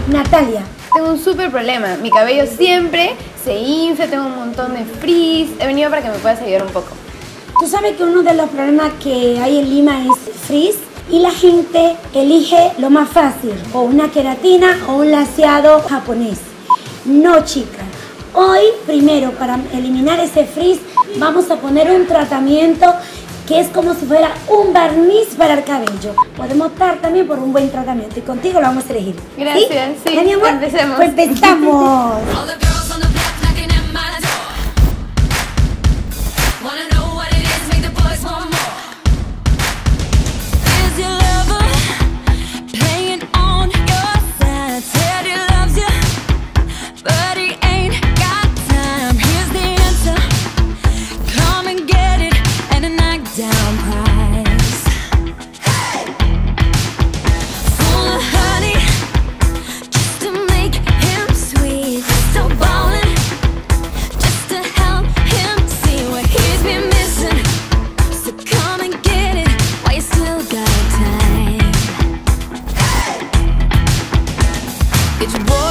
Natalia. Tengo un súper problema. Mi cabello siempre se infla, tengo un montón de frizz. He venido para que me puedas ayudar un poco. Tú sabes que uno de los problemas que hay en Lima es frizz y la gente elige lo más fácil, o una queratina o un laseado japonés. No, chica. Hoy, primero, para eliminar ese frizz, vamos a poner un tratamiento que es como si fuera un barniz para el cabello. Podemos optar también por un buen tratamiento y contigo lo vamos a elegir. Gracias, sí. ¿Ya, mi amor? Empecemos. Pues empezamos. It's